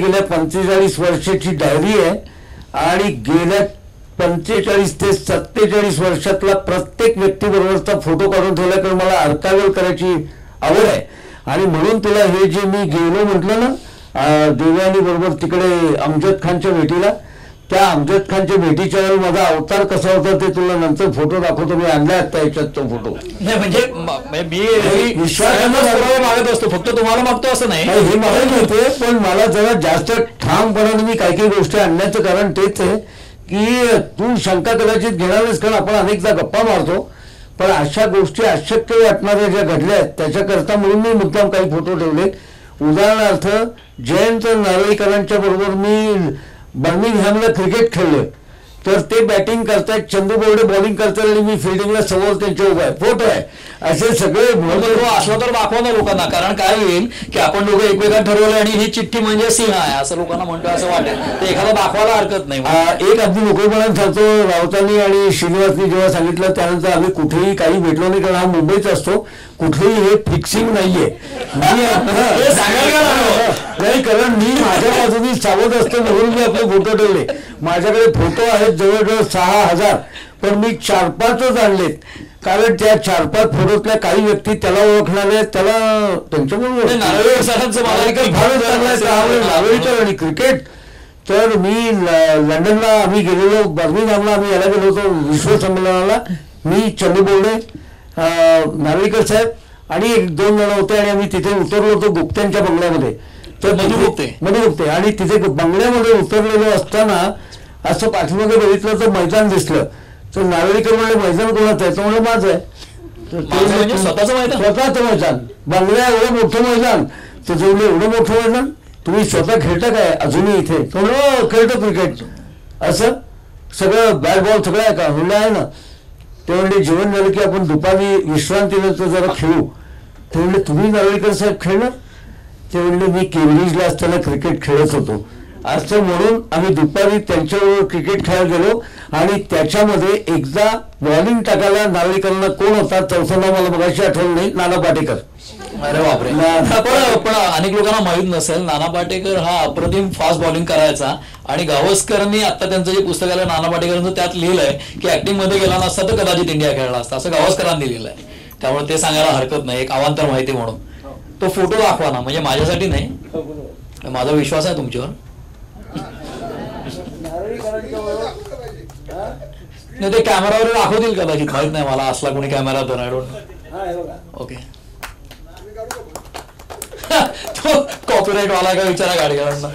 गेल्या 45 वर्षाची डायरी आहे आणि गेल्या 45 ते 47 वर्षातला प्रत्येक व्यक्तीबरोबरचा फोटो काढून ठेवला, कारण मला आर्कायव्हल करायची आवड आहे. आणि म्हणून तुला हे जे मी गेलो म्हटलं ना देवयानी बरोबर तिकडे अमजद खानच्या भेटीला, त्या अमजद खानच्या भेटीच्या वेळी माझा अवतार कसा होता ते तुला नंतर फोटो दाखवतो. मी आणला आता याच्यात तो फोटो. नाही म्हणजे मी विश्वासानं मागत असतो, फक्त तुम्हाला मागतो असं नाही. हे मला माहितीये, पण मला जरा जास्त ठामपणाने मी काही गोष्टी आणण्याचं कारण तेच आहे की तू शंका कदाचित घेणारच, कारण आपण अनेकदा गप्पा मारतो, पण अशा गोष्टी अशक्य वाटणाऱ्या ज्या घडल्या आहेत त्याच्याकरता म्हणून मी मुद्दाम काही फोटो ठेवले. उदाहरणार्थ जयंत नारळीकरांच्या बरोबर मी बर्मिंगहॅमला क्रिकेट खेळलोय, तर ते बॅटिंग करतायत, चंदू बोर्डे बॉलिंग करतात आणि मी फिल्डिंगला समोर त्यांच्या उभा आहे, फोटो आहे. असे सगळे असलं तर दाखवा ना लोकांना, कारण काय होईल की आपण लोक एकमेकांना ठरवलं आणि ही चिठ्ठी म्हणजे सिंह आहे असं लोकांना म्हणतो असं वाटेल, ते एखादा दाखवायला हरकत नाही. एक अगदी मोकळेपणाने सांगतो, राऊतांनी आणि श्रीनिवासनी जेव्हा सांगितलं त्यानंतर आम्ही कुठेही काही भेटलो नाही, कारण हा मुंबईचा असतो, कुठेही हे फिक्सिंग नाहीये. नाही, कारण मी माझ्या बाजूनी सावध असतो म्हणून मी आपले फोटो ठेवले. माझ्याकडे फोटो आहेत जवळजवळ 6000, पण मी 4-5च आणलेत, कारण त्या 4-5 फोटोतल्या काही व्यक्ती त्याला ओळखणारे, त्याला त्यांच्यामुळे नारळीकर आणि क्रिकेट. तर मी लंडनला आम्ही गेलेलो, बर्मिंगहॅमला आम्ही याला गेलो होतो विश्वसंमेलनाला. मी चंदू बोर्डे, नारळीकर साहेब आणि 1-2 जण होते आणि आम्ही तिथे उतरलो होतो गुप्त्यांच्या बंगल्यामध्ये. तर मधुगुप्ते आणि तिथे बंगल्यामध्ये उतरलेलो असताना असं पाठीमागे बघितलं तर मैदान दिसलं. तर नारळीकर म्हणले मैदान कोणाचं आहे? तर म्हणलं माझं आहे. स्वतःचं मैदान, बंगल्या एवढं मोठं मैदान. तर जेवढे एवढं मोठं मैदान तुम्ही स्वतः खेळता काय अजूनही इथे? तो म्हणलं खेळतो क्रिकेट. असं सगळं बॅट बॉल सगळं आहे का? म्हणलं आहे ना. ते म्हणले जेवण झालं की आपण दुपारी विश्रांतीनंतर जरा खेळू. ते म्हणले तुम्ही नारळीकर साहेब खेळणार? ते म्हणले मी केम्ब्रिजला असताना क्रिकेट खेळत होतो. असं म्हणून आम्ही दुपारी त्यांच्याबरोबर क्रिकेट खेळायला गेलो आणि त्याच्यामध्ये एकदा बॉलिंग टाकायला नारळीकरांना कोण होता चौथं नाव मला बघायची आठवण नाही, नाना पाटेकर. अरे बापरे. पण अनेक लोकांना माहित नसेल, नाना पाटेकर हा अप्रतिम फास्ट बॉलिंग करायचा आणि गावस्करांनी आता त्यांचं जे पुस्तक आलं नाना पाटेकरांचं त्यात लिहिलंय की ऍक्टिंग मध्ये गेला नसता तर कदाचित इंडिया खेळला असता, असं गावस्करांनी लिहिलंय. त्यामुळे ते सांगायला हरकत नाही, एक अवांतर माहिती म्हणून. तो फोटो दाखवा ना, म्हणजे माझ्यासाठी नाही, माझा विश्वास आहे तुमच्यावर. नाही ते कॅमेरावर दाखवतील कदाचित, माहित नाही मला, असला कोणी कॅमेरा तर आय डोंट नो. ओके. तो कॉपीराईट वाला का विचारा गाडीकरांना.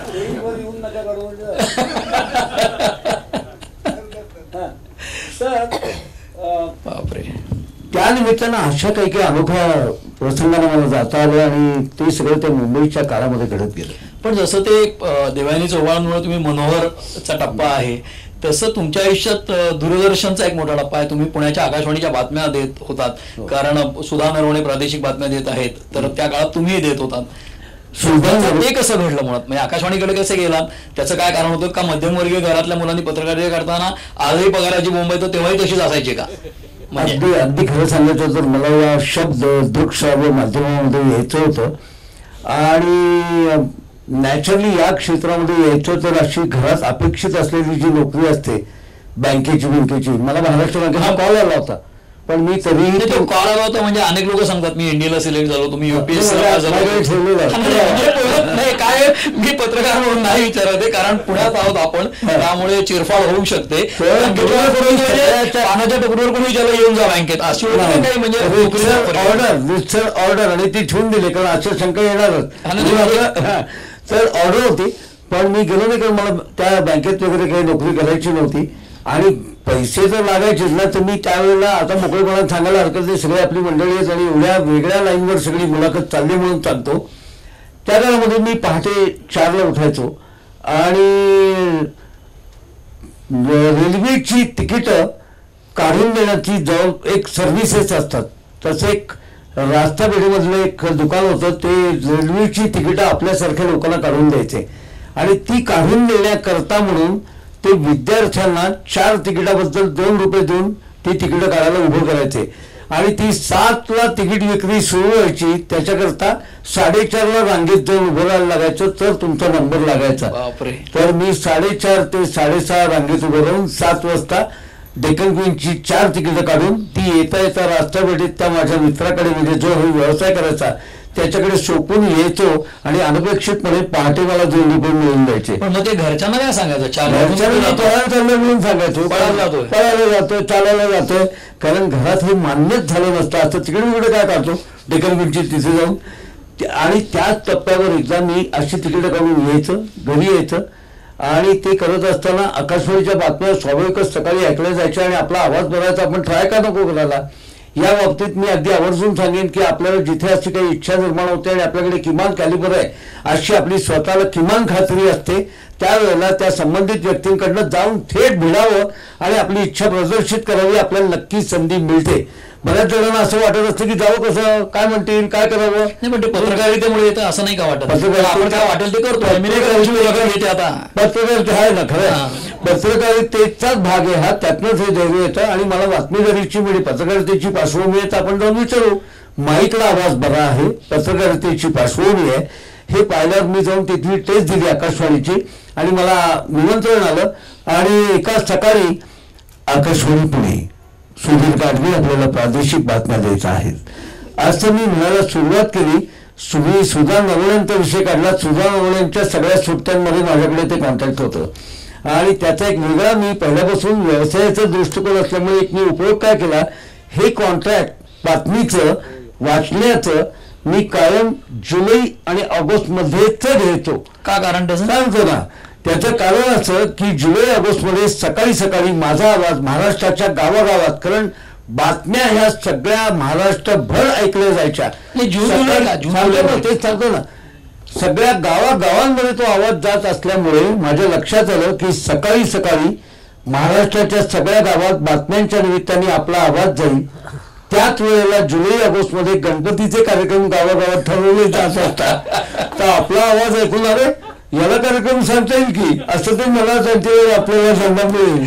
बापरे. त्या निमित्तानं अशा काही काही अनोख्या प्रसंगाने मला जाता आलं आणि ते सगळं त्या मुंबईच्या काळामध्ये घडत गेलं. पण जसं ते देवयानी चव्हाणांमुळे तुम्ही मनोहरचा टप्पा आहे, तसं तुमच्या आयुष्यात दूरदर्शनचा एक मोठा टप्पा आहे. तुम्ही पुण्याच्या आकाशवाणीच्या बातम्या देत होतात, कारण सुधा नरवणे प्रादेशिक बातम्या देत आहेत, तर त्या काळात तुम्ही देत होतात. ते कसं घडलं मुळात, म्हणजे आकाशवाणीकडे कसे गेलात? त्याचं काय कारण होतं का? मध्यमवर्गीय घरातल्या मुलांनी पत्रकारिता करताना आजही पगाराची मुंबई तर तेव्हाही तशीच असायची का? अगदी अगदी खरं सांगायचं तर मला या शब्द दृकश्राव्य माध्यमामध्ये यायचं होतं आणि नॅचरली या क्षेत्रामध्ये यायचं तर अशी घरात अपेक्षित असलेली जी नोकरी असते बँकेची, मला महाराष्ट्र बँकेचा कॉल आला होता, पण मी तरीही तो कॉल आला होता. म्हणजे अनेक लोक सांगतात मी इंडियाला सिलेक्ट झालो, तुम्ही युपीएससी नाही. काय मी पत्रकार म्हणून नाही विचारत आहे, कारण पुण्यात आहोत आपण, त्यामुळे चिरफाड होऊ शकते. पानाच्या टोकरीवर कोणी विचारलं येऊन जा बँकेत अशी काही म्हणजे ऑर्डर आणि ती ठेवून दिली, कारण अशा शंका येणारच. तर ऑर्डर होती, पण मी गेलो नाही, कारण मला त्या बँकेत वगैरे काही नोकरी करायची नव्हती आणि पैसे जर लागायचे ना तर मी त्यावेळेला आता मोकळेपणात सांगायला हरकत नाही, सगळी आपली मंडळी आहेत आणि एवढ्या वेगळ्या लाईनवर सगळी मुलाखत चालली म्हणून सांगतो. त्या काळामध्ये मी पहाटे 4ला उठायचो आणि रेल्वेची तिकीटं काढून देण्याची जवळ एक सर्व्हिसेस असतात, तसं एक रास्तापेठेमधलं एक दुकान होतं, ते रेल्वेची तिकीटं आपल्यासारख्या लोकांना काढून द्यायचे आणि ती काढून देण्याकरता म्हणून ते विद्यार्थ्यांना 4 तिकिटाबद्दल 2 रुपये देऊन ती तिकीटं काढायला उभं करायचे आणि ती 7ला तिकीट विक्री सुरू व्हायची. त्याच्याकरता 4:30ला रांगेत जाऊन उभं राहायला लागायचं, तर तुमचा नंबर लागायचा. बापरे. तर मी 4:30 ते 6:30 रांगेत उभं राहून 7 वाजता डेक्कन क्वीनची 4 तिकीटं काढून ती येता येता राष्ट्रपेठेत त्या माझ्या मित्राकडे, म्हणजे जो व्यवसाय करायचा त्याच्याकडे सोपून यायचो आणि अनपेक्षितपणे पहाटे मला 2 रुपये मिळून द्यायचे. पण मग ते घरच्यांना काय सांगायचं? घरच्यांना पळायला चाललं म्हणून सांगायचो, पळायला जातोय, चालायला जातोय, कारण घरात हे मान्यच झालं नसतं. असं तिकडे तिकडे काय काढतो डेक्कन क्वीनची तिथे जाऊन. आणि त्याच टप्प्यावर एकदा मी अशी तिकीटं काढून यायचं, घरी यायचं आणि ते करत असताना आकाशवाणीच्या बातम्या स्वाभाविकच सकाळी ऐकल्या जायच्या आणि आपला आवाज बघायचा आपण ट्राय का नको करायला. या बाबतीत मी अगदी आवर्जून सांगेन की आपल्याला जिथे अशी काही इच्छा निर्माण होते आणि आपल्याकडे किमान कॅलिबर आहे अशी आपली स्वतःला किमान खात्री असते, त्यावेळेला त्या संबंधित व्यक्तींकडनं जाऊन थेट भिडावं आणि आपली इच्छा प्रदर्शित करावी, आपल्याला नक्कीच संधी मिळते. बऱ्याच जणांना असं वाटत असतं की जावं कसं, काय म्हणतील, काय करावं. नाही पण ते पत्रकारितेमुळे येतं असं नाही का वाटत? आपण काय वाटेल ते करतो. आता पत्रकारिता आहे ना, खरं पत्रकारितेचाच भाग आहे हा, त्यातनंच हे धैर्य येतं. आणि मला बातमीदारीची म्हणजे पत्रकारितेची पार्श्वभूमी आहे, तर आपण जाऊन विचारू माईकला आवाज बरा आहे, पत्रकारितेची पार्श्वभूमी आहे हे पाहिल्यावर मी जाऊन तिथली टेस्ट दिली आकाशवाणीची आणि मला निमंत्रण आलं. आणि एका सकाळी आकाशवाणी पुणे, सुधीर गाडगे आपल्याला प्रादेशिक बातम्या द्यायच्या आहेत असं मी म्हणायला सुरुवात केली. सुधा नवण्यांचा विषय काढला. सुधा नवण्यांच्या सगळ्या सुट्ट्यांमध्ये माझ्याकडे ते कॉन्टॅक्ट होतं आणि त्याचा एक वेगळा, मी पहिल्यापासून व्यवसायाचा दृष्टिकोन असल्यामुळे एक मी उपयोग काय केला, हे कॉन्ट्रॅक्ट बातमीचं वाचण्याचं मी कायम जुलै आणि ऑगस्ट मध्येच घ्यायचो. का कारण त्याचं सांगतो ना. त्याचं कारण असं की जुलै ऑगस्ट मध्ये सकाळी सकाळी माझा आवाज महाराष्ट्राच्या गावागावात, कारण बातम्या ह्या सगळ्या महाराष्ट्रभर ऐकल्या जायच्या, तेच सांगतो ना, सगळ्या गावागावांमध्ये तो आवाज जात असल्यामुळे माझ्या लक्षात आलं की सकाळी सकाळी महाराष्ट्राच्या सगळ्या गावात बातम्यांच्या निमित्ताने आपला आवाज जाईल. त्याच वेळेला जुलै ऑगस्ट मध्ये गणपतीचे कार्यक्रम गावागावात ठरवले जात असतात, तर आपला आवाज ऐकून अरे याला कार्यक्रम सांगता येईल की, असं ते मला त्यांचे आपल्याला सांगता मिळेल.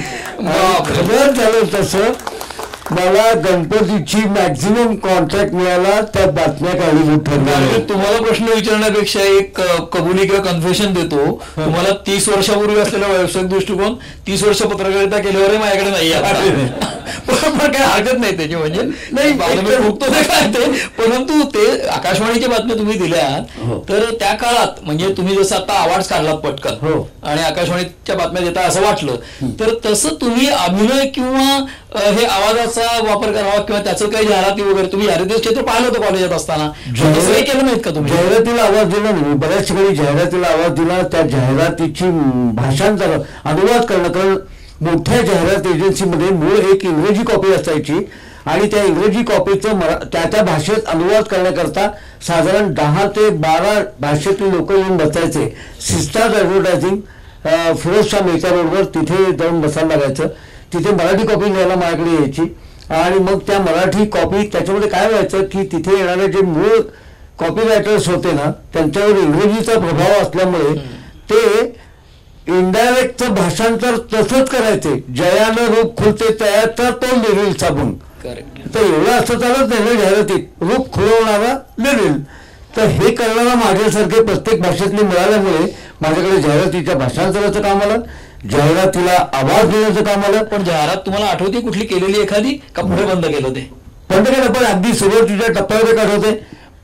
खरंच झालं तसं. मला गणपतीची मॅक्झिमम कॉन्ट्रॅक्ट मिळाला त्या बातम्या काढून ठरल्या. तुम्हाला प्रश्न विचारण्यापेक्षा एक कबुली किंवा कन्फेशन देतो. तुम्हाला 30 वर्षापूर्वी असलेला व्यावसायिक दृष्टिकोन 30 वर्ष पत्रकारिता केल्यावरही माझ्याकडे नाही. पण काय हरकत नाही त्याची, म्हणजे नाही काय ते. परंतु ते आकाशवाणीच्या बातम्या तुम्ही दिल्यात तर त्या काळात म्हणजे तुम्ही जसं आता आवाज काढलात पटकन आणि आकाशवाणीच्या बातम्या देता असं वाटलं, तर तसं तुम्ही अभिनय किंवा हे आवाजाचा वापर करावा किंवा त्याचं काही जाहिराती वगैरे, तुम्ही जाहिराती क्षेत्र पाहिलं होतं कॉलेजात असताना, तसंही केलं नाहीत का तुम्ही? जाहिरातीला आवाज दिला नाही, बऱ्याच ठिकाणी जाहिरातीला आवाज दिला. त्या जाहिरातीची भाषांतर अनुवाद करणं, कारण मोठ्या जाहिरात एजन्सीमध्ये मूळ एक इंग्रजी कॉपी असायची आणि त्या इंग्रजी कॉपीचं त्या भाषेत अनुवाद करण्याकरता साधारण 10 ते 12 भाषेतील लोक येऊन बसायचे. सिस्टार ॲडव्हर्टायझिंग फिरोजशाह मेहता रोडवर तिथे जाऊन बसायला लागायचं. तिथे मराठी कॉपी न्यायला माझ्याकडे यायची आणि मग त्या मराठी कॉपी त्याच्यामध्ये काय व्हायचं की तिथे येणारे जे मूळ कॉपी रायटर्स होते ना, त्यांच्यावर इंग्रजीचा प्रभाव असल्यामुळे ते इनडायरेक्टचं भाषांतर तसंच करायचे. जयानं रूप खुलते तयाचा तो लिहिल साबून. तर एवढं असं चालत नाही ना जाहिरातीत, रूप खुलवणारा लिहिल. तर हे करणारा माझ्यासारखे प्रत्येक भाषेतले मिळाल्यामुळे माझ्याकडे जाहिरातीच्या भाषांतराचं काम आलं, जाहिरातीला आवाज देण्याचं काम आलं. पण जाहिरात तुम्हाला आठवते कुठली केलेली एखादी का पुढे बंद केलं? ते बंद केलं, पण अगदी सुरुवातीच्या टप्प्यावर आठवते.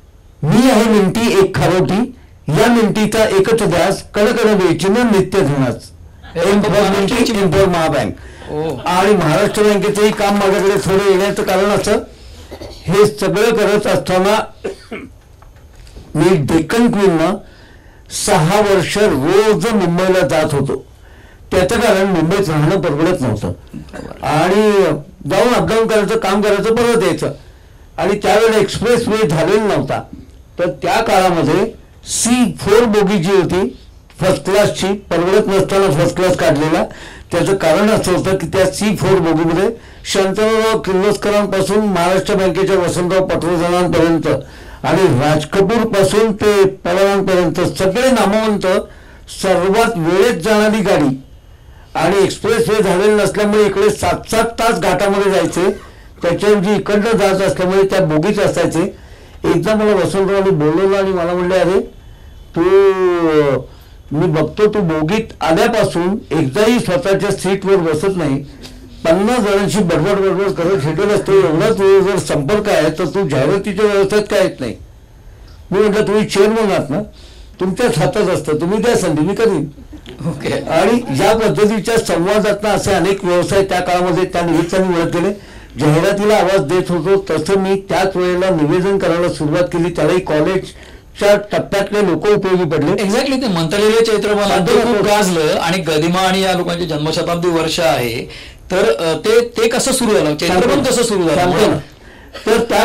मी आहे मिनटी एक खारोटी, या मिनटीचा एकच ध्यास, कणकण वेचीन नित्य धुनाच, इन्फॉर महाबँक. आणि महाराष्ट्र बँकेचंही काम माझ्याकडे थोडं येण्याचं कारण असं, हे सगळं करत असताना मी डेक्कन क्वीननं 6 वर्ष रोज मुंबईला जात होतो. त्याचं कारण मुंबईत राहणं परवडत नव्हतं आणि जाऊन अपडाऊन करायचं, काम करायचं, परत यायचं. आणि त्यावेळेला एक्सप्रेस वे झालेला नव्हता. तर त्या काळामध्ये C4 बोगी जी होती फर्स्ट क्लासची, परवडत नसताना फर्स्ट क्लास काढलेला. त्याचं कारण असं होतं की त्या C4 बोगीमध्ये शांतराव किर्लोस्करांपासून महाराष्ट्र बँकेच्या वसंतराव पटवर्धनांपर्यंत आणि राज कपूर पासून ते पवारांपर्यंत सगळे नामवंत सर्वात वेळेत जाणारी गाडी. आणि एक्सप्रेस वे झालेलं नसल्यामुळे इकडे 7-7 तास घाटामध्ये जायचे. त्याच्याऐवजी इकडनं जात असल्यामुळे त्या बोगीत असायचे. एकदा मला वसंतरावने बोलवलं आणि मला म्हणले, अरे तू मी बघतो तू बोगीत आल्यापासून एकदाही स्वतःच्या सीटवर बसत नाही, 50 जणांशी बडबड करत हिंडत असतो, एवढा तुझा जर संपर्क आहे तर तू जाहिरातीच्या व्यवस्थेत काय येत नाही. मी म्हटलं तुम्ही चेअरमन आहात ना, तुमच्याच हातात असतं, तुम्ही द्या संधी, मी करीन. ओके. आणि ज्या पद्धतीच्या संवादातनं असे अनेक व्यवसाय त्या काळामध्ये त्या निमित्ताने मिळत गेले. जाहिरातीला आवाज देत होतो तसं मी त्याच वेळेला निवेदन करायला सुरुवात केली. त्यालाही कॉलेजच्या टप्प्यातले लोक उपयोगी पडले. एक्झॅक्टली, ते मंत्रालय चैत्रबन खूप गाजलं आणि गदिमा आणि या लोकांचे जन्मशताब्दी वर्ष आहे, तर ते कसं सुरू झालं, चैत्रबन कसं सुरू झालं? तर त्या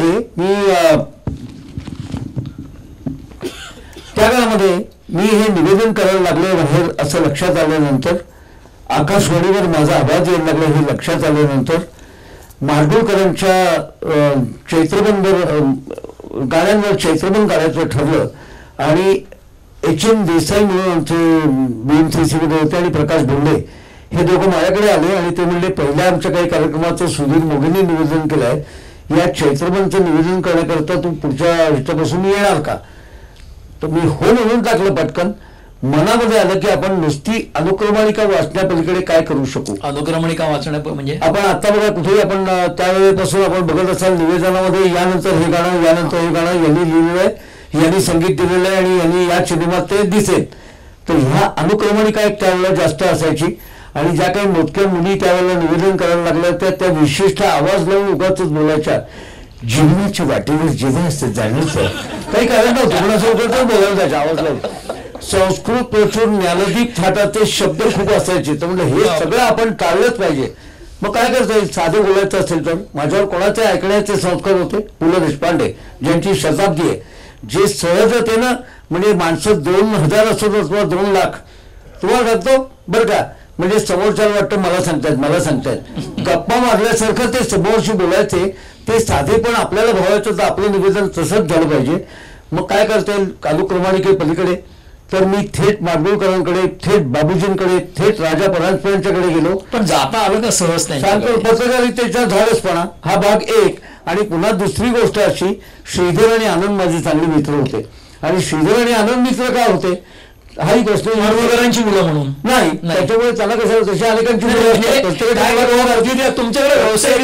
काळामध्ये मी हे निवेदन करायला लागले बाहेर असं लक्षात आल्यानंतर, आकाशवाणीवर माझा आवाज यायला लागला हे लक्षात आल्यानंतर, माडगुळकरांच्या चैत्रबन गाण्यांवर चैत्रबन काढायचं ठरलं. आणि HN देसाई म्हणून आमचे BM3C मध्ये होते आणि प्रकाश बोंडे हे दोघं माझ्याकडे आले आणि ते म्हणले, पहिल्या आमच्या काही कार्यक्रमाचं सुधीर मोगेंनी निवेदन केलं आहे, या चैत्रबनचं निवेदन करण्याकरता तू पुढच्या ह्याच्यापासून येणार का? तर मी हो म्हणून टाकलं पटकन. मनामध्ये आलं की आपण नुसती अनुक्रमणिका वाचण्यापलीकडे काय करू शकू. अनुक्रमणिका वाचण्या म्हणजे आपण आता बघा कुठेही आपण त्यावेळेपासून आपण बघत असाल निवेदनामध्ये यानंतर हे गाणं, यानंतर हे गाणं यांनी लिहिलेलं आहे, यांनी संगीत दिलेलं आहे आणि यांनी या सिनेमात ते दिसेल. तर ह्या अनुक्रमणिका एक त्यावेळेला जास्त असायची आणि ज्या काही मोजक्या मुली त्यावेळेला निवेदन करायला लागल्या त्या विशिष्ट आवाज लावून उगाच बोलायच्या. जीवनाच्या वाटेवर जेव्हा असतं जाण्याचं काही कारण नव्हतं, कोणाचं होतं तर बोलायला जायचं आवाज लावून. संस्कृत प्रचूर ज्ञानदीप थाटाचे शब्द खूप असायचे. तर म्हणजे हे सगळं आपण टाळलंच पाहिजे. मग काय करता येईल, साधे बोलायचं असेल तर माझ्यावर कोणाचे ऐकण्याचे संस्कार होते, पु ल देशपांडे ज्यांची शताब्दी आहे, जे सहजतेनं म्हणजे माणसं 2000 असत अथवा 2 लाख तुम्हाला सांगतो बरं का, म्हणजे समोरच्याला वाटतं मला सांगतायत गप्पा मारल्यासारखं ते समोरशी बोलायचे. ते साधे पण आपल्याला भावायचं तर आपलं निवेदन तसंच झालं पाहिजे. मग काय करता येईल अनुक्रमणिके पलीकडे, तर मी थेट माडगुळकरांकडे, थेट बाबूजींकडे, थेट राजा परांजपेंच्याकडे गेलो. पण जाता आलं का सहज नाही? सांगतो पत्रकारितेचा धाडसपणा हा भाग एक. आणि पुन्हा दुसरी गोष्ट अशी, श्रीधर आणि आनंद माझे चांगले मित्र होते. आणि श्रीधर आणि आनंद मित्र का होते हाही गोष्ट माडगुळकरांची मुलं म्हणून नाही, त्याच्यामुळे त्यांना कसं तशा अनेकांची तुमच्याकडे व्यवसाय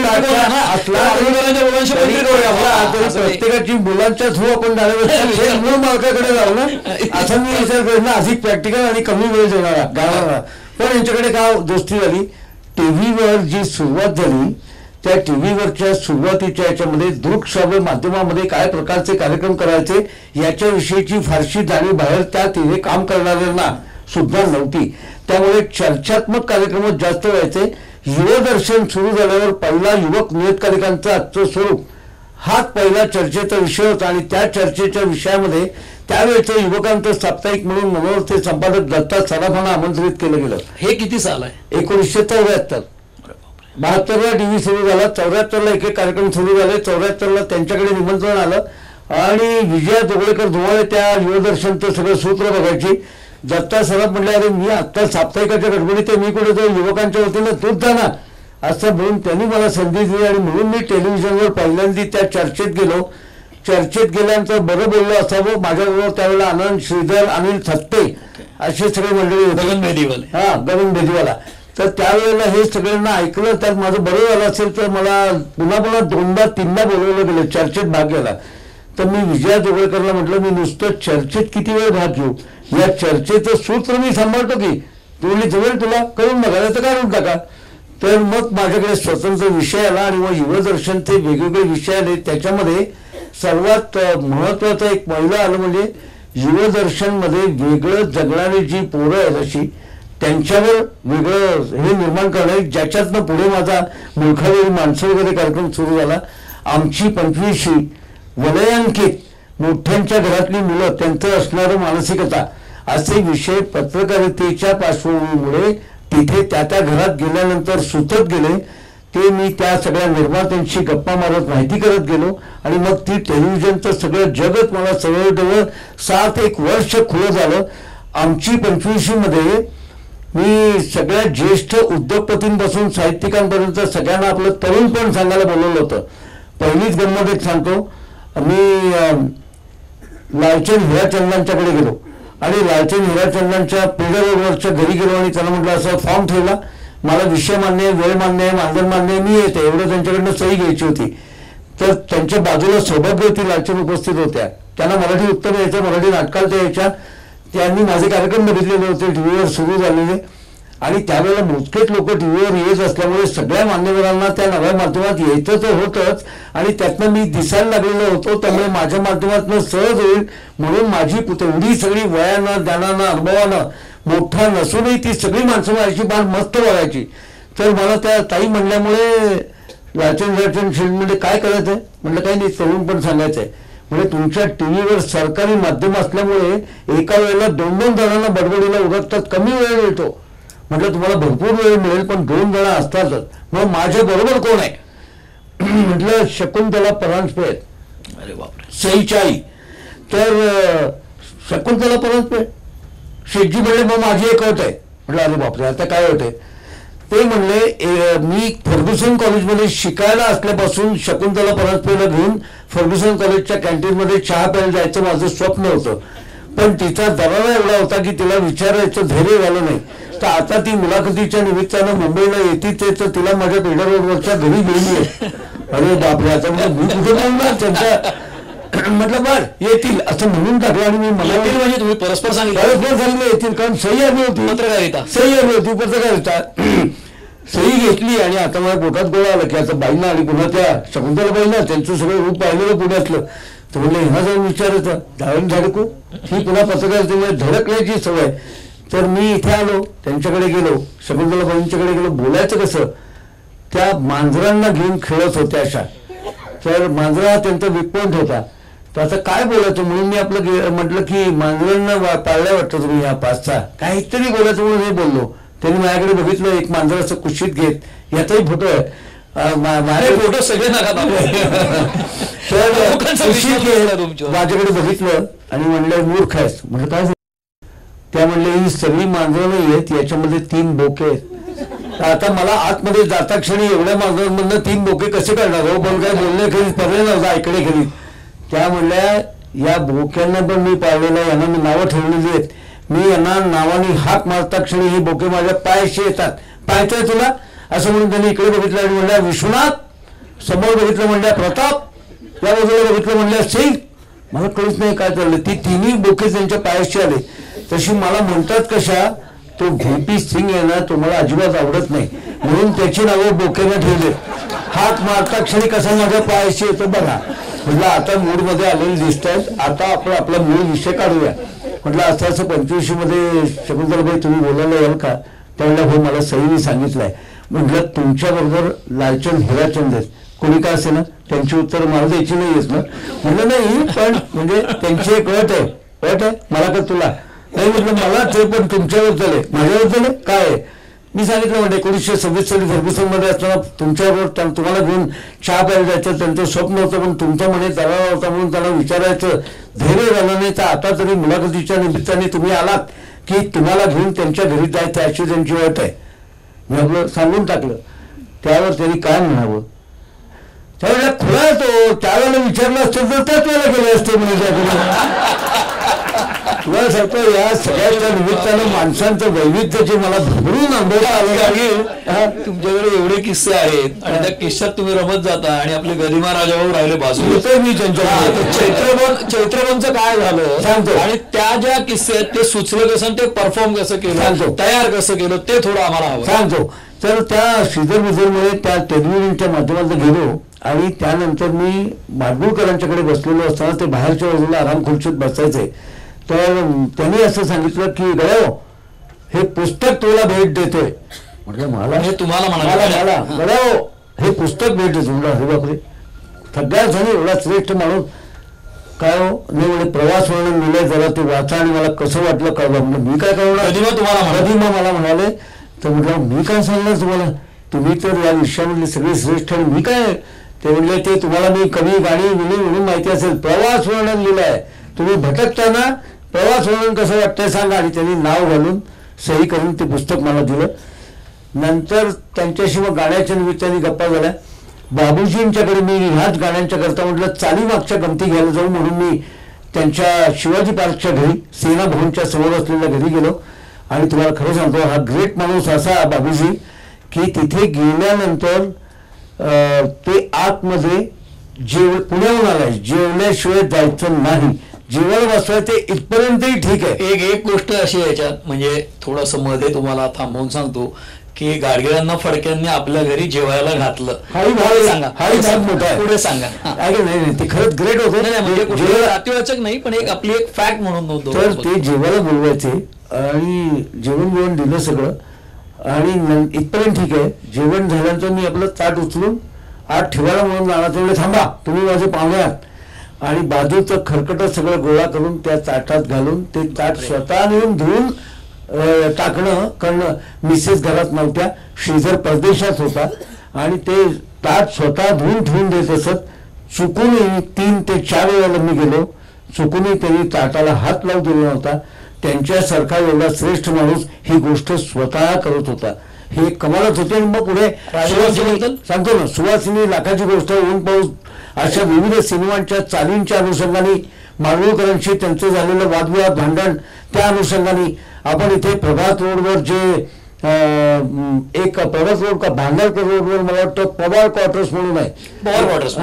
प्रत्येकाची मुलांच्या थ्रू आपण जाण्यापेक्षा मूळ मालकाकडे जाऊ ना असं मी विचार करेन ना, अधिक प्रॅक्टिकल आणि कमी वेळ देणारा गावाला. पण यांच्याकडे का दोस्ती झाली, टीव्हीवर जी सुरुवात झाली त्या टीव्हीवरच्या सुरुवातीच्या याच्यामध्ये दृकश्राव्य माध्यमामध्ये काय प्रकारचे कार्यक्रम करायचे याच्याविषयीची फारशी जाणीव बाहेर त्या तिथे काम करणाऱ्यांना सुद्धा नव्हती. त्यामुळे चर्चात्मक कार्यक्रम जास्त व्हायचे. युवदर्शन सुरू झाल्यावर पहिला युवक नियतकालिकांचं आजचं स्वरूप हाच पहिला चर्चेचा विषय होता. आणि त्या चर्चेच्या विषयामध्ये त्यावेळेच्या युवकांचं साप्ताहिक म्हणून मनोरथ संपादक दत्ता सराफांना आमंत्रित केलं गेलं. हे किती साल आहे? 1974. 72ला टीव्ही सुरू झाला, 74ला एक कार्यक्रम सुरू झाले, 74ला त्यांच्याकडे निमंत्रण आलं आणि विजया जोगळेकर धुमाळे त्या युवदर्शनचं सगळं सूत्र बघायची. दत्ता सराफ म्हटले, अरे मी आत्ता साप्ताहिकाच्या गडबडीत मी कुठे जाऊ, युवकांच्या वतीनं तूच जा ना असं म्हणून त्यांनी मला संधी दिली. आणि म्हणून मी टेलिव्हिजनवर पहिल्यांदा त्या चर्चेत गेलो. चर्चेत गेल्यानंतर बरं बोललो असावं. माझ्याबरोबर त्यावेळेला आनंद, श्रीधर, अनिल थत्ते असे सगळे मंडळी होते, गगन बेदीवाला. तर त्यावेळेला हे सगळ्यांना ऐकलं, त्यात माझं बरं झालं असेल तर मला पुन्हा 2दा 3दा बोलवलं गेलं चर्चेत भाग घ्यायला. तर मी विजया जोगळेकरला म्हटलं, मी नुसतं चर्चेत किती वेळ भाग घेऊ, या चर्चेचं सूत्र मी सांभाळतो की. तू म्हणली जवळ तुला करून बघायला तर काढून टाका. तर मग माझ्याकडे स्वतंत्र विषय आला आणि मग युवदर्शनचे वेगवेगळे विषय आले. त्याच्यामध्ये सर्वात महत्वाचं एक पहिलं आलं म्हणजे युवदर्शनमध्ये वेगळं जगणारी जी पोरं आहेत अशी त्यांच्यावर वेगळं हे निर्माण करणं, ज्याच्यातनं पुढे माझा मुलखावेळी माणसं वगैरे कार्यक्रम सुरू झाला. आमची 25शी वलयांकित मोठ्यांच्या घरातली मुलं, त्यांचं असणारं मानसिकता असे विषय पत्रकारितेच्या पार्श्वभूमीमुळे तिथे त्या घरात गेल्यानंतर सुचत गेले. ते मी त्या सगळ्या निर्मात्यांशी गप्पा मारत माहिती करत गेलो आणि मग ती टेलिव्हिजनचं सगळं जगत मला जवळजवळ 7 वर्ष खुलं झालं. आमची 25शी मध्ये मी सगळ्या ज्येष्ठ उद्योगपतींपासून साहित्यिकांपर्यंत सगळ्यांना आपलं तरुणपण सांगायला बोलवलं होतं. पहिलीच गंमत एक सांगतो. मी लालचंद हिराचंदांच्याकडे गेलो आणि लालचंद हिराचंदांच्या पेढा रोडवरच्या घरी गेलो आणि त्यांना म्हटलं असं फॉर्म ठेवला, मला विषय मान्य आहे, वेळ मान्य आहे, मानधन मान्य आहे, मी येते, एवढं त्यांच्याकडनं सही घ्यायची होती. तर त्यांच्या बाजूला सौभाग्यवती लालचंद उपस्थित होत्या. त्यांना मराठी उत्तर यायचं, मराठी नाटकाला त्या यायच्या. त्यांनी माझे कार्यक्रम बघितलेले होते टीव्हीवर सुरू झालेले आणि त्यावेळेला मोजकेच लोक टीव्हीवर येत असल्यामुळे सगळ्या मान्यवरांना त्या नव्या माध्यमात यायचं तर होतंच आणि त्यातनं मी दिसायला लागलेलो होतो. त्यामुळे माझ्या माध्यमातून सहज होईल म्हणून माझी तेवढी सगळी वयानं, ज्ञानानं, अनुभवानं मोठा नसूनही ती सगळी माणसं माझी फार मस्त बघायची. तर मला त्या ताई म्हणल्यामुळे लालचंद शिल्डमध्ये काय करायचंय म्हटलं, काही नाही, तरुण पण सांगायचंय. म्हणजे तुमच्या टीव्हीवर सरकारी माध्यम असल्यामुळे एका वेळेला 2-2 जणांना बडबडीला उरकतात, कमी वेळ मिळतो. म्हटलं तुम्हाला भरपूर वेळ मिळेल पण 2 जण असतातच. मग माझ्या बरोबर कोण आहे म्हटलं, शकुंतला परांजपे. अरे बापरे. सईची आई. तर शकुंतला परांजपे शेटजी म्हणले मग माझी एक अट आहे. म्हटलं अरे बापरे, आता काय अट आहे? ते म्हणले मी फर्ग्युसन कॉलेजमध्ये शिकायला असल्यापासून शकुंतला परांजपेला घेऊन फर्ग्युसन कॉलेजच्या कॅन्टीनमध्ये चहा प्यायला जायचं माझं स्वप्न होतं. पण तिचा दरारा एवढा होता की तिला विचारायचं धैर्य झालं नाही. तर आता ती मुलाखतीच्या निमित्तानं मुंबईला येते तर तिला माझ्या पेढा रोडवरच्या घरी गेली आहे. अरे बापरे, आता मी कुठे बोलणार त्यांच्या. म्हटलं बर येतील असं म्हणून टाकलं आणि मी मला म्हणजे तुम्ही परस्पर सांगितलं येतील, कारण सही आली होती, पत्रकारिता सही आली होती, पत्रकारिता सही घेतली. आणि आता मला पोटात गोळा आलं की आता बाईंना आणि पुन्हा त्या शकुंतलाबाईंना त्यांचं सगळं रूप पाहिलेलं पुण्यातलं. तर म्हणलं ह्यांना जाऊन विचारायचं, धावून धडकू ही पुन्हा पत्रकारितेमुळे धडकण्याची सवय. तर मी इथे आलो, त्यांच्याकडे गेलो, शकुंतलाबाईंच्याकडे गेलो. बोलायचं कसं, त्या मांजरांना घेऊन खेळत होत्या अशा. तर मांजरा त्यांचा वीक पॉइंट होता. तर आता काय बोलायचं म्हणून मी आपलं म्हटलं की मांजरांना पाळल्या वाटतं तुम्ही ह्या 5-6, काहीतरी बोलायचं म्हणून हे बोललो. त्यांनी माझ्याकडे बघितलं, एक मांजर असं कुशीत घेत, याचाही फोटो आहे, माझे फोटो सगळे माझ्याकडे बघितलं आणि म्हणलं मूर्ख आहेस. म्हणजे काय त्या म्हणले ही सगळी मांजरं नाही आहेत, याच्यामध्ये 3 बोके आहेत. आता मला आतमध्ये जाता क्षणी एवढ्या मांजरांमधनं 3 बोके कसे करणार हो, पण काय बोलणे कधी पर्याय नव्हता ऐकडे करीत. त्या म्हणल्या या बोक्यांना पण मी पाळलेलं आहे, यांना मी नावं ठेवलेली आहेत. मी यांना नावाने हाक मारता क्षणी हे बोके माझ्या पायाशी येतात. पाहायचंय तुला असं म्हणून त्यांनी इकडे बघितलं आणि म्हणल्या विश्वनाथ, समोर बघितलं म्हणल्या प्रताप, या बाजूला बघितलं म्हणल्या सिंग. मला कळूच नाही काय चाललं. ती 3ही बोके त्यांच्या पायाशी आले. तशी मला म्हणतात कशा, तो व्हीपी सिंग आहे ना, तो मला अजिबात आवडत नाही म्हणून त्याची नावं बोकेनं ठेवले. हात मारता क्षणी कसा माझ्या पायाशी येतो बघा. म्हटलं आता मूडमध्ये आलेले दिसत आहेत, आता आपण आपला मूळ विषय काढूया. म्हटलं असं 25 मध्ये शकुंतलाबाई तुम्ही बोलायला याल का? त्यावेळेला हो, मला सईने सांगितलंय. म्हटलं तुमच्याबरोबर लालचंद हिराचंद आहेत, कोणी का असे ना, त्यांची उत्तर मला द्यायची नाही येत ना. म्हटलं नाही, पण म्हणजे त्यांची एक अट आहे. अट आहे मला का तुला नाही? म्हटलं मला ते पण तुमच्याबद्दल आहे, माझ्याबद्दल आहे काय आहे? मी सांगितलं म्हणजे 1926 साली फर्ग्युसनमध्ये असताना तुमच्याबरोबर तुम्हाला घेऊन चहा प्यायला जायचं त्यांचं स्वप्न होतं, पण तुमचा म्हणे दरारा होता म्हणून त्यांना विचारायचं धैर्य झालं नाही. तर आता तरी मुलाखतीच्या निमित्ताने तुम्ही आलात की तुम्हाला घेऊन त्यांच्या घरी जायचं अशी त्यांची अट आहे. मी आपलं सांगून टाकलं. त्यावर त्यांनी काय म्हणावं, त्यावेळेला खुला तो त्यावेळेला विचारलं असतं तर त्याच वेळेला गेले असते म्हणजे तुला सांगतो या सगळ्याच्या निमित्तानं माणसांचं वैविध्याचे मला भरून अनुभव आला. तुमच्याकडे एवढे किस्से आहेत आणि त्या किस्स्यात तुम्ही रमत जाता आणि आपले गरिमा राजाभाऊ राहिले बाजू होतोय मी त्यांच्या. चैत्रबनचं काय झालं सांगतो आणि त्या ज्या किस्से आहेत ते सुचलं कसं, ते परफॉर्म कसं केलं, तयार कसं केलं ते थोडं आम्हाला हवं सांगतो. तर त्या श्रीधर बिजरमुळे त्या टेलिव्हिजनच्या माध्यमातून गेलो आणि त्यानंतर मी माडगुळकरांच्याकडे बसलेलो असताना ते बाहेरच्या बाजूला आराम खुर्चीत बसायचे. तर त्यांनी असं सांगितलं की गड्याओ, हे पुस्तक तुला भेट देतोय. म्हटलं मला हे तुम्हाला मला गड्याओ हे पुस्तक भेट देतो. म्हटलं अरे बापरे, सगळ्यात जण एवढा श्रेष्ठ माणूस काय हो नाही म्हणजे प्रवास वर्णन मिळेल जरा ते वाचा आणि मला कसं वाटलं कळलं. म्हणजे मी काय करणार, कधीमा मला म्हणाले. तर म्हटलं मी काय सांगणार तुम्हाला, तुम्ही तर या विषयामधले सगळे श्रेष्ठ आणि मी काय. ते म्हणले ते तुम्हाला मी कवी गाणी विणी म्हणून माहिती असेल, प्रवास वर्णन लिहिलंय, तुम्ही भटकताना प्रवास वर्णन कसं वाटतंय सांगा. आणि त्यांनी नाव घालून सही करून ते पुस्तक मला दिलं. नंतर त्यांच्याशी मग गाण्याच्या निमित्ताने गप्पा झाल्या. बाबूजींच्याकडे मी ह्याच गाण्यांच्या करता म्हटलं चाली मागच्या गमती घ्यायला जाऊ म्हणून मी त्यांच्या शिवाजी पार्कच्या घरी सेना भवनच्या समोर असलेल्या घरी गेलो. आणि तुम्हाला खरं सांगतो हा ग्रेट माणूस असा बाबूजी की तिथे गेल्यानंतर ते आतमध्ये पुण्याहून आलाय जेवल्याशिवाय जायचं नाही, जेवायला बसवायचं इथपर्यंतही ठीक आहे. एक गोष्ट अशी याच्यात म्हणजे थोडंसं मध्ये तुम्हाला थांबवून सांगतो की गाडगिळांना फडक्यांनी आपल्या घरी जेवायला घातलं. हाही भाग सांगा, हाही भाग मोठा आहे. पुढे सांगा. नाही ते खरंच ग्रेट होतं. म्हणजे अतिवाचक नाही पण एक आपली एक फॅक्ट म्हणून नोंदवतो. तर ते जेवायला बोलवायचे आणि जेवण दिलं सगळं आणि इथपर्यंत ठीक आहे. जेवण झाल्यानंतर मी आपलं ताट उचलून आत ठेवायला म्हणून जाणार तेवढे थांबा तुम्ही माझे पाहुणे आहात आणि बाजूचं खरकट सगळं गोळा करून त्या ताटात घालून ते ताट स्वतः नेऊन धुवून टाकणं करणं. मिसेस घरात नव्हत्या, श्रीधर परदेशात होता आणि ते ताट स्वतः धुवून ठेवून देत असत. चुकूनही 3 ते 4 वेळेला मी गेलो, चुकूनही त्यांनी ताटाला हात लावू दिला नव्हता. त्यांच्यासारखा एवढा श्रेष्ठ माणूस ही गोष्ट स्वतः करत होता. हे कमालच होते. आणि मग पुढे सांगतो ना सुवासिनी, लाखाची गोष्ट, ऊन पाऊस अशा विविध सिनेमांच्या चालींच्या अनुषंगाने माडगूळकरांशी त्यांचं झालेलं वादविवाद भांडण त्या अनुषंगाने आपण इथे प्रभात रोडवर जे एक प्रभात रोड का भांडारकर रोडवर मला वाटतं पवार क्वार्टर्स म्हणून आहे, पवार क्वार्टर्स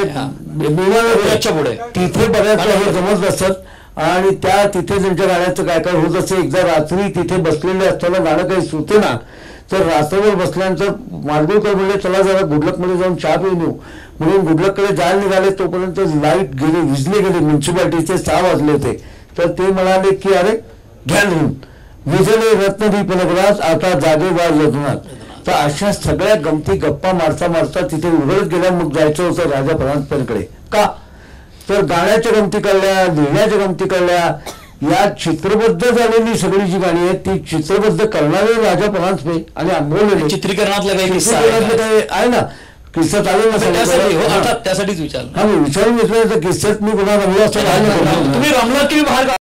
पुढे तिथे बऱ्याच वेळा जमत असत आणि त्या तिथे त्यांच्या गाण्याचं काय काय होत असे. एकदा रात्री तिथे बसलेले असताना गाणं काही सुटे ना तर रात्रभर बसल्यानंतर माडगूळकर म्हणले चला जरा गुडलकमध्ये जाऊन चहा पिऊन येऊ म्हणून गुडलककडे जायला निघाले. तोपर्यंत लाईट गेले, विजले गेले, म्युन्सिपाल्टीचे 6 वाजले होते. तर ते म्हणाले की अरे घ्या लिहून विजले रत्नदीप नगरात आता जागे वाज यजनात. तर अशा सगळ्या गमती गप्पा मारता मारता तिथे उघडत गेल्या. मग जायचं होतं राजा परांजपेंकडे. का तर गाण्याच्या गमती कळल्या, लिहिण्याच्या गमती कळल्या. या चित्रबद्ध झालेली सगळी जी गाणी आहेत ती चित्रबद्ध करणारे राजा परांजपे आणि आंबवलेले चित्रीकरणातला काही किस्सा आहे ना. किस्सा चालेल ना त्यासाठीच विचार. हा मी विचारून घेतलं तर किस्स्यात मी कोणा रमलो असं तुम्ही रमला की बाहेर